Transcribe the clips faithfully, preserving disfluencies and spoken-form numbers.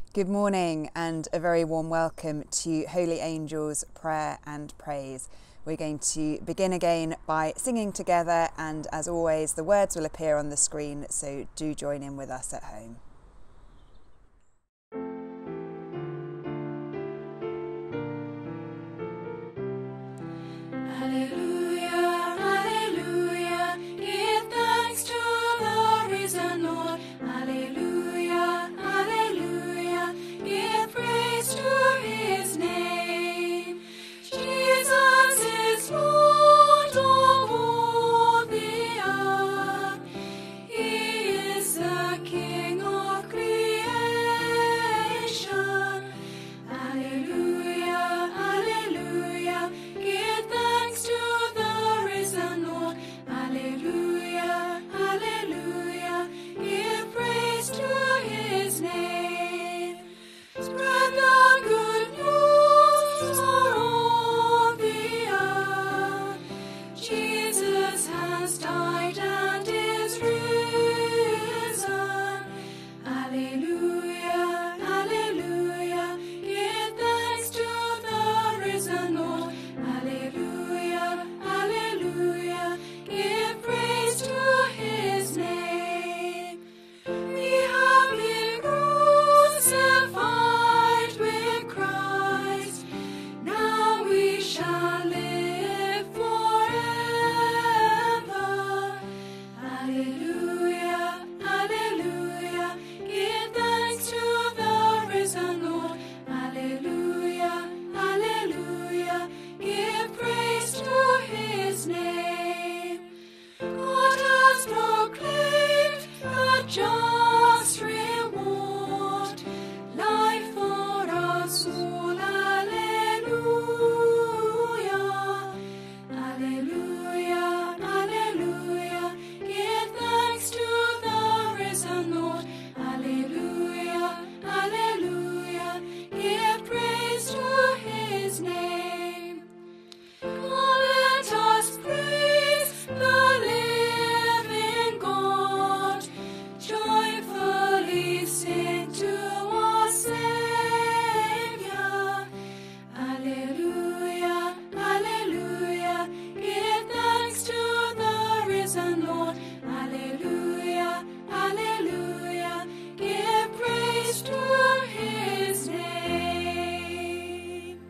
Good morning and a very warm welcome to Holy Angels Prayer and Praise. We're going to begin again by singing together, and as always the words will appear on the screen, so do join in with us at home. Alleluia, alleluia, give thanks to the risen Lord. Alleluia, alleluia, give praise to his name. Jesus is Lord of all the earth. He is the King of creation. Alleluia, alleluia, give thanks to the risen Lord. Alleluia, alleluia, give praise to his name. Spread the good news for all the earth. Jesus has died and is risen. Alleluia, alleluia, give thanks to the risen Lord. Alleluia, alleluia, give praise to his name. We have been crucified with Christ, now we shall live forever. Alleluia, alleluia, give thanks to the risen Lord. Alleluia, alleluia, give praise to his name. God has proclaimed a just reward, life for us all. Alleluia, alleluia, alleluia, give thanks to the risen Lord. Alleluia, alleluia, give praise to his name. Come, let us praise the living God, joyfully sing to our Saviour. Alleluia, alleluia, give thanks to the risen Lord. Alleluia, alleluia, give praise to his name.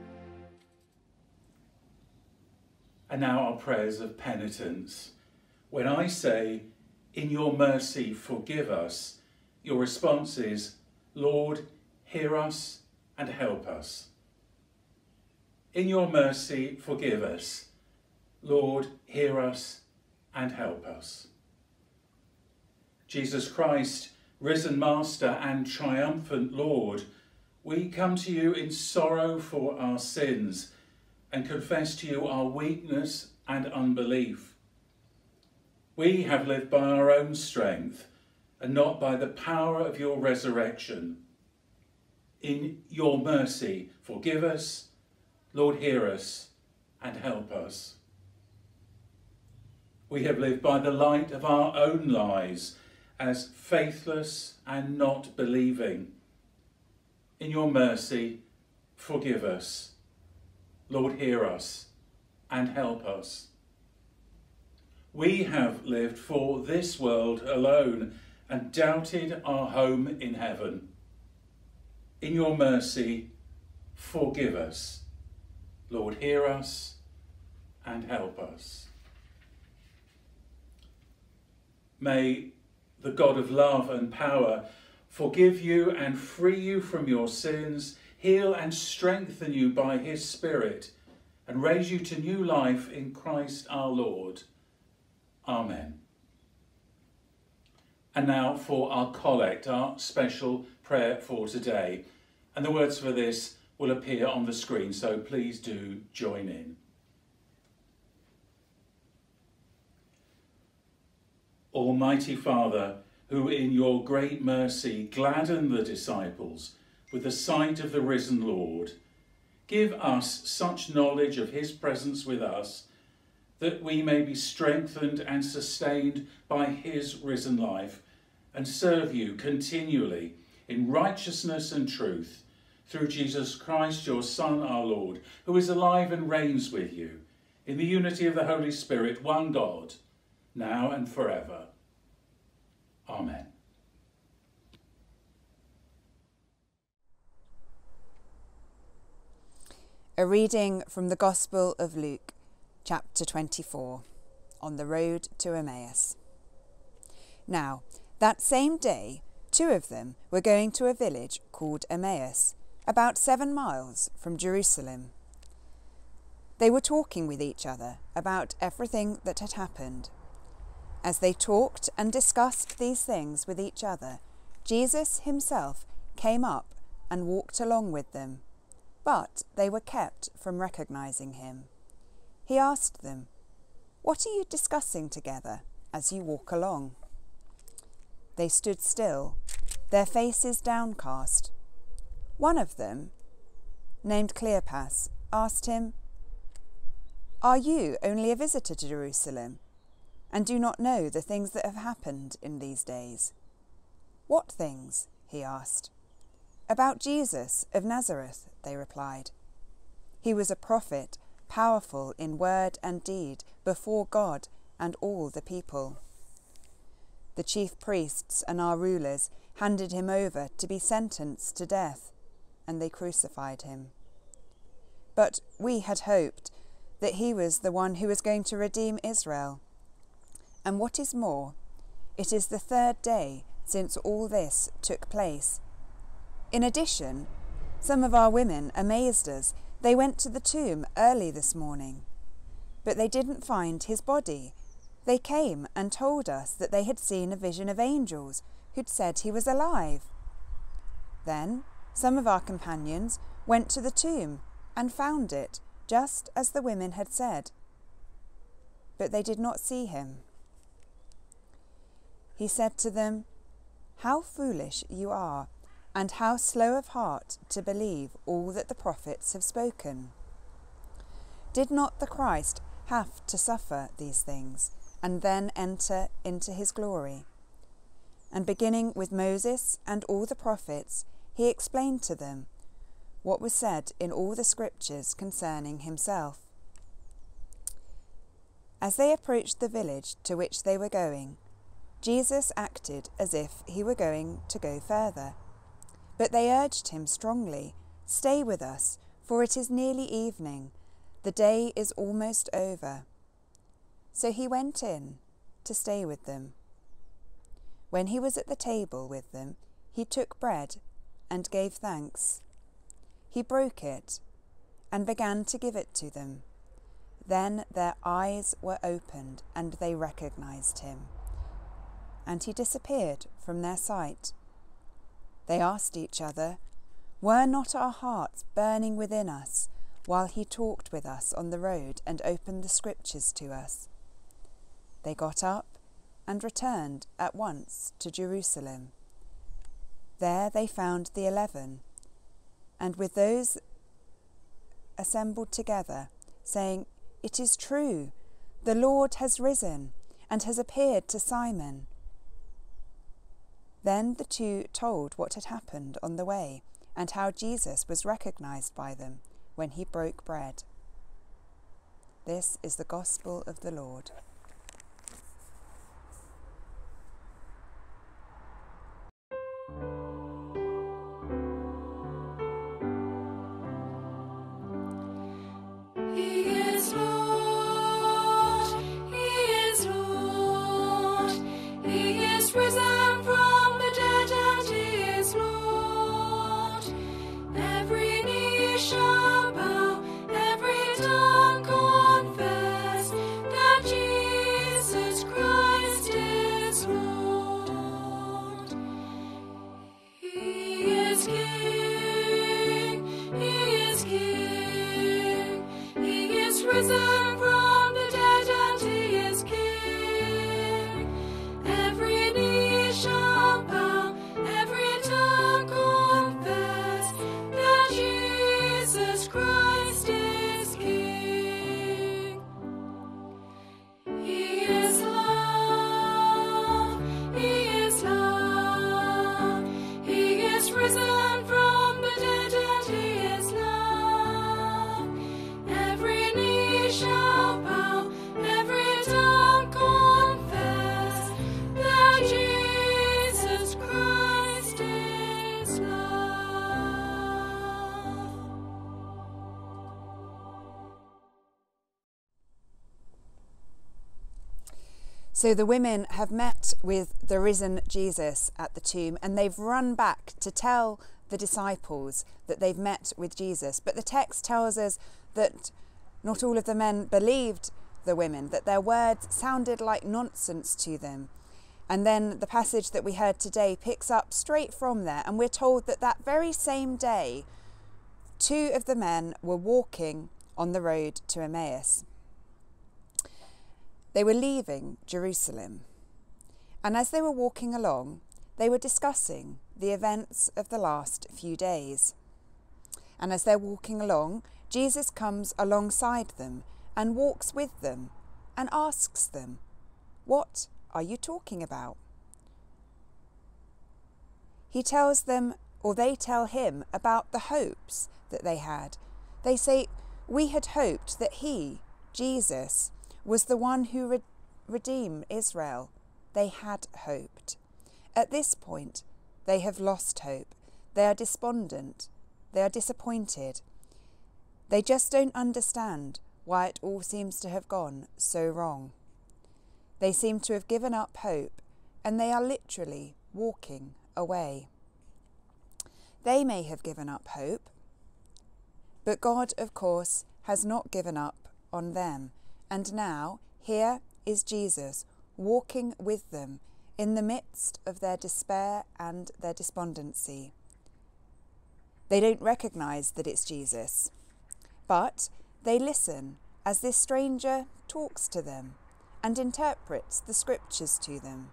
And now our prayers of penitence. When I say, "In your mercy forgive us," your response is, "Lord, hear us and help us." In your mercy forgive us. Lord, hear us and help us. Jesus Christ, risen Master and triumphant Lord, we come to you in sorrow for our sins and confess to you our weakness and unbelief. We have lived by our own strength and not by the power of your resurrection. In your mercy, forgive us, Lord, hear us and help us. We have lived by the light of our own lives as faithless and not believing. In your mercy, forgive us, Lord, hear us and help us. We have lived for this world alone and doubted our home in heaven. In your mercy, forgive us, Lord, hear us and help us. May the God of love and power forgive you and free you from your sins, heal and strengthen you by his Spirit, and raise you to new life in Christ our Lord. Amen. And now for our collect, our special prayer for today. And the words for this will appear on the screen, so please do join in. Almighty Father, who in your great mercy gladdened the disciples with the sight of the risen Lord, give us such knowledge of his presence with us that we may be strengthened and sustained by his risen life and serve you continually in righteousness and truth, through Jesus Christ, your Son, our Lord, who is alive and reigns with you, in the unity of the Holy Spirit, one God, now and forever. Amen. A reading from the Gospel of Luke, chapter twenty-four, on the road to Emmaus. Now, that same day, two of them were going to a village called Emmaus, about seven miles from Jerusalem. They were talking with each other about everything that had happened. As they talked and discussed these things with each other, Jesus himself came up and walked along with them, but they were kept from recognizing him. He asked them, "What are you discussing together as you walk along?" They stood still, their faces downcast. One of them, named Cleopas, asked him, "Are you only a visitor to Jerusalem, and do not know the things that have happened in these days?" "What things?" he asked. "About Jesus of Nazareth," they replied. "He was a prophet, powerful in word and deed before God and all the people. The chief priests and our rulers handed him over to be sentenced to death, and they crucified him. But we had hoped that he was the one who was going to redeem Israel. And what is more, it is the third day since all this took place. In addition, some of our women amazed us. They went to the tomb early this morning, but they didn't find his body. They came and told us that they had seen a vision of angels who'd said he was alive. Then some of our companions went to the tomb and found it just as the women had said, but they did not see him." He said to them, "How foolish you are, and how slow of heart to believe all that the prophets have spoken. Did not the Christ have to suffer these things, and then enter into his glory?" And beginning with Moses and all the prophets, he explained to them what was said in all the scriptures concerning himself. As they approached the village to which they were going, Jesus acted as if he were going to go further. But they urged him strongly, "Stay with us, for it is nearly evening. The day is almost over." So he went in to stay with them. When he was at the table with them, he took bread and gave thanks. He broke it and began to give it to them. Then their eyes were opened and they recognized him, and he disappeared from their sight. They asked each other, "Were not our hearts burning within us while he talked with us on the road and opened the scriptures to us?" They got up and returned at once to Jerusalem. There they found the eleven, and with those assembled together, saying, "It is true, the Lord has risen and has appeared to Simon." Then the two told what had happened on the way and how Jesus was recognized by them when he broke bread. This is the gospel of the Lord. So the women have met with the risen Jesus at the tomb, and they've run back to tell the disciples that they've met with Jesus. But the text tells us that not all of the men believed the women, that their words sounded like nonsense to them. And then the passage that we heard today picks up straight from there, and we're told that that very same day, two of the men were walking on the road to Emmaus. They were leaving Jerusalem, and as they were walking along, they were discussing the events of the last few days. And as they're walking along, Jesus comes alongside them and walks with them and asks them, "What are you talking about?" He tells them, or they tell him, about the hopes that they had. They say, "We had hoped that he, Jesus, was the one who re- redeemed Israel." They had hoped. At this point, they have lost hope. They are despondent. They are disappointed. They just don't understand why it all seems to have gone so wrong. They seem to have given up hope, and they are literally walking away. They may have given up hope, but God, of course, has not given up on them. And now, here is Jesus walking with them in the midst of their despair and their despondency. They don't recognise that it's Jesus, but they listen as this stranger talks to them and interprets the scriptures to them.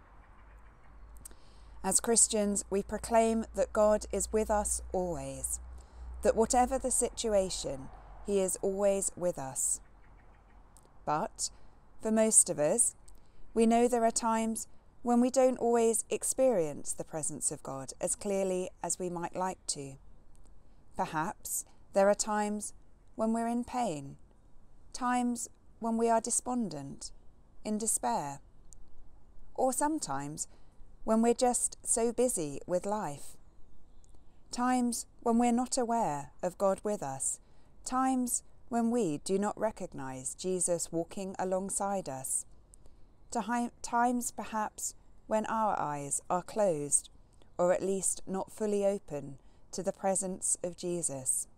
As Christians, we proclaim that God is with us always, that whatever the situation, he is always with us. But for most of us, we know there are times when we don't always experience the presence of God as clearly as we might like to. Perhaps there are times when we're in pain, times when we are despondent, in despair, or sometimes when we're just so busy with life. Times when we're not aware of God with us, times when we do not recognise Jesus walking alongside us, times perhaps when our eyes are closed, or at least not fully open to the presence of Jesus.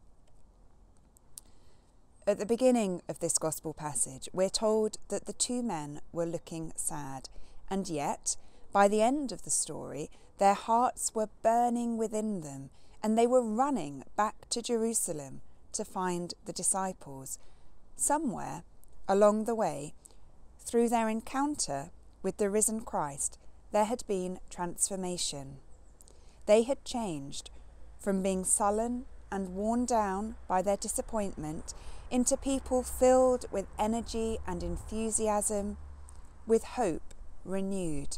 At the beginning of this gospel passage, we're told that the two men were looking sad, and yet, by the end of the story, their hearts were burning within them, and they were running back to Jerusalem to find the disciples. Somewhere along the way, through their encounter with the risen Christ, there had been transformation. They had changed from being sullen and worn down by their disappointment into people filled with energy and enthusiasm, with hope renewed.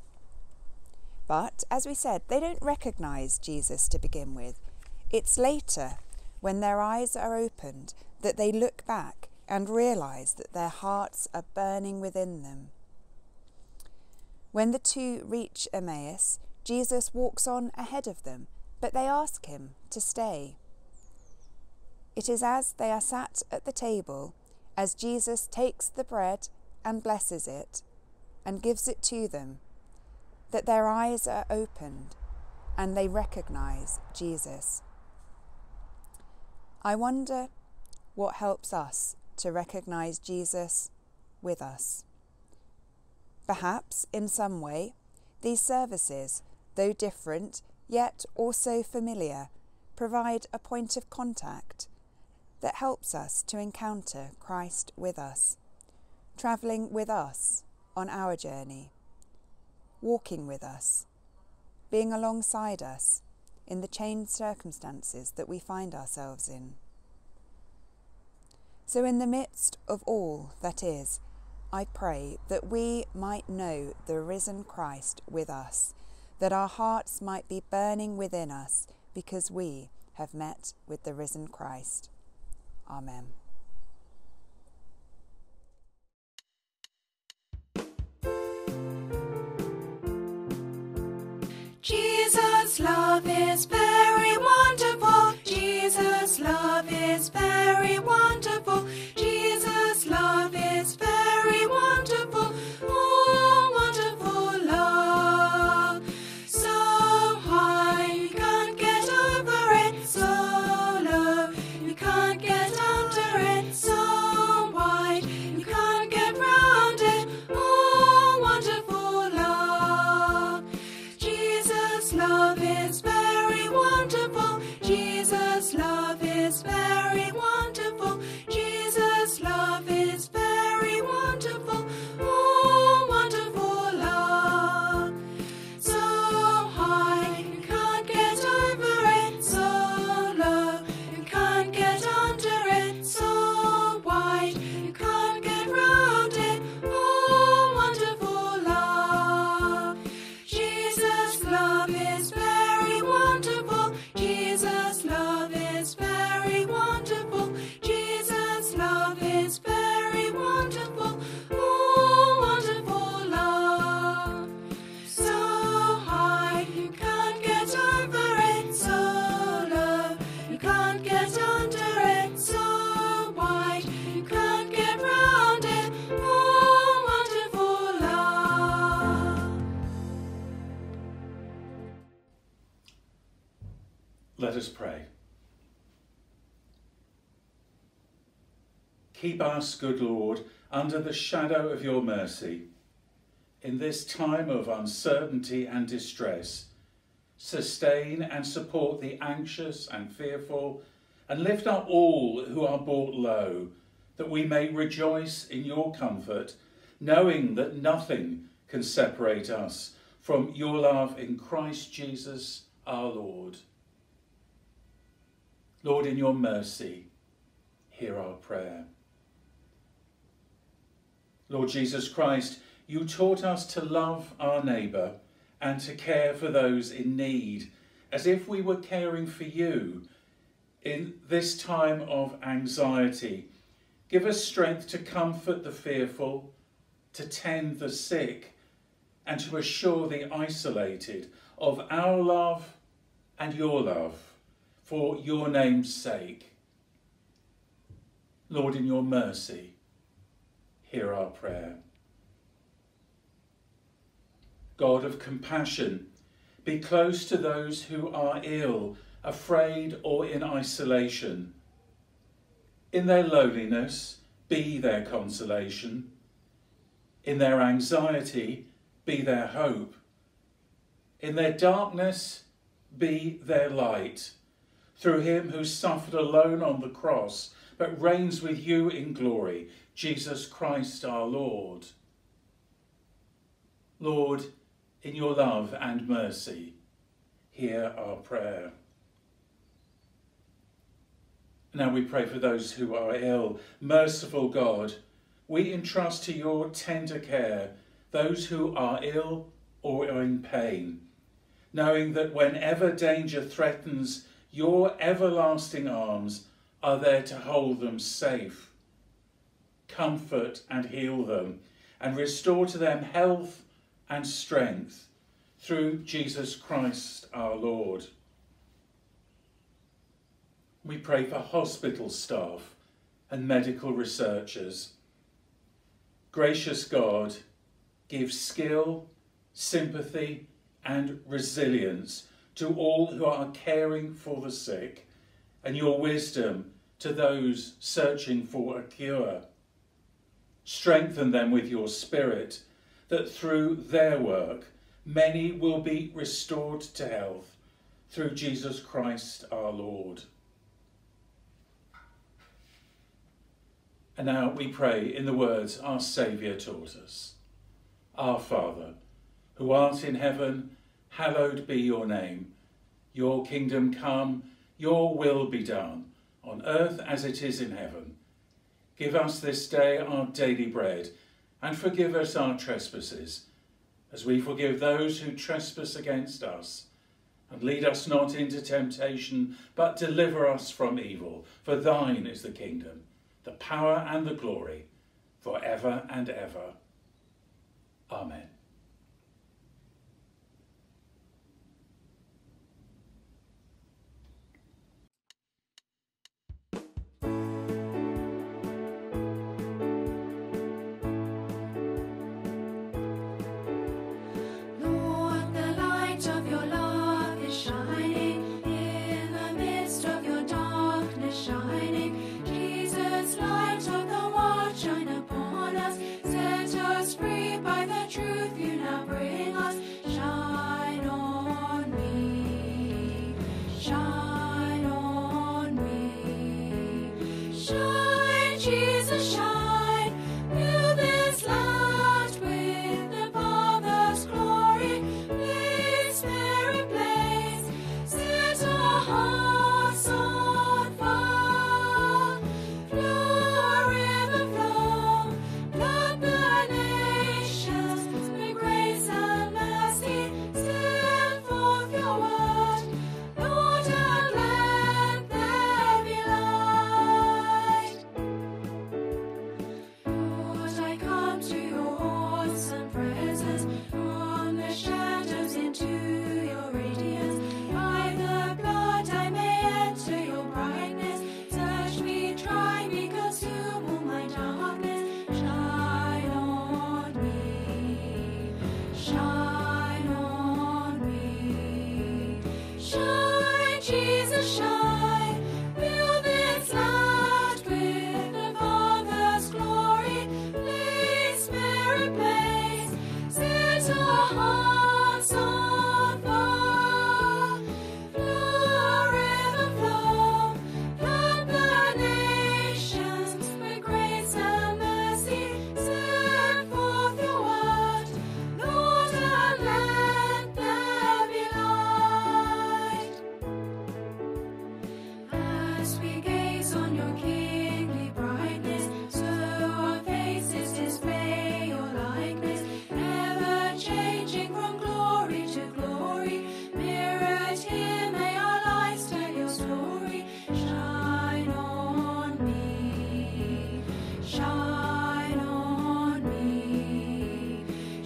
But, as we said, they don't recognise Jesus to begin with. It's later, when their eyes are opened, that they look back and realise that their hearts are burning within them. When the two reach Emmaus, Jesus walks on ahead of them, but they ask him to stay. It is as they are sat at the table, as Jesus takes the bread and blesses it and gives it to them, that their eyes are opened and they recognise Jesus. I wonder what helps us to recognise Jesus with us. Perhaps in some way, these services, though different, yet also familiar, provide a point of contact that helps us to encounter Christ with us, travelling with us on our journey, walking with us, being alongside us in the changed circumstances that we find ourselves in. So in the midst of all that is, I pray that we might know the risen Christ with us, that our hearts might be burning within us because we have met with the risen Christ. Amen. Jesus' love is very wonderful. Jesus' love is very wonderful. Jesus' love is very wonderful. Oh, us pray. Keep us, good Lord, under the shadow of your mercy. In this time of uncertainty and distress, sustain and support the anxious and fearful, and lift up all who are brought low, that we may rejoice in your comfort, knowing that nothing can separate us from your love in Christ Jesus our Lord. Lord, in your mercy, hear our prayer. Lord Jesus Christ, you taught us to love our neighbour and to care for those in need, as if we were caring for you in this time of anxiety. Give us strength to comfort the fearful, to tend the sick, and to assure the isolated of our love and your love, for your name's sake. Lord, in your mercy, hear our prayer. God of compassion, be close to those who are ill, afraid, or in isolation. In their loneliness, be their consolation. In their anxiety, be their hope. In their darkness, be their light. Through him who suffered alone on the cross, but reigns with you in glory, Jesus Christ our Lord. Lord, in your love and mercy, hear our prayer. Now we pray for those who are ill. Merciful God, we entrust to your tender care those who are ill or are in pain, knowing that whenever danger threatens, your everlasting arms are there to hold them safe. Comfort and heal them, and restore to them health and strength through Jesus Christ our Lord. We pray for hospital staff and medical researchers. Gracious God, give skill, sympathy and resilience to all who are caring for the sick, and your wisdom to those searching for a cure. Strengthen them with your Spirit, that through their work many will be restored to health through Jesus Christ our Lord. And now we pray in the words our Saviour taught us. Our Father, who art in heaven, hallowed be your name. Your kingdom come, your will be done, on earth as it is in heaven. Give us this day our daily bread, and forgive us our trespasses, as we forgive those who trespass against us. And lead us not into temptation, but deliver us from evil. For thine is the kingdom, the power and the glory, for ever and ever. Amen. Shining, Jesus, light of the world, shine upon us, set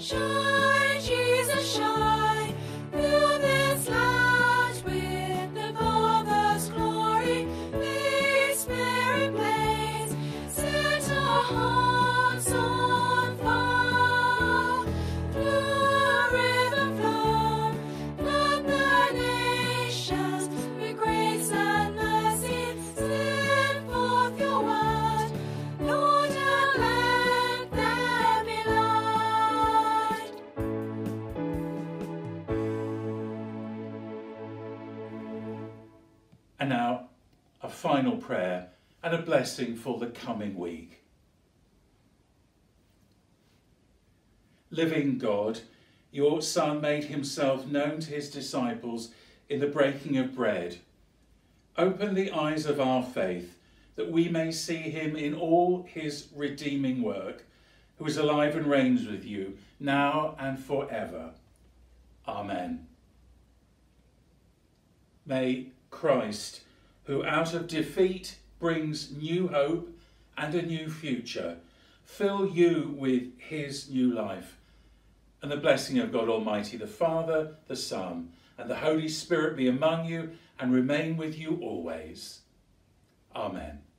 Shine, Jesus, shine, fill this land with the Father's glory. May Spirit blaze, set our hearts on fire. Flow, river, flow, flood the nations with grace and mercy. Send forth your word, Lord, and let there be light. And now, a final prayer and a blessing for the coming week. Living God, your Son made himself known to his disciples in the breaking of bread. Open the eyes of our faith, that we may see him in all his redeeming work, who is alive and reigns with you, now and forever. Amen. May Christ, who out of defeat brings new hope and a new future, fill you with his new life. And the blessing of God Almighty, the Father, the Son, and the Holy Spirit be among you and remain with you always. Amen.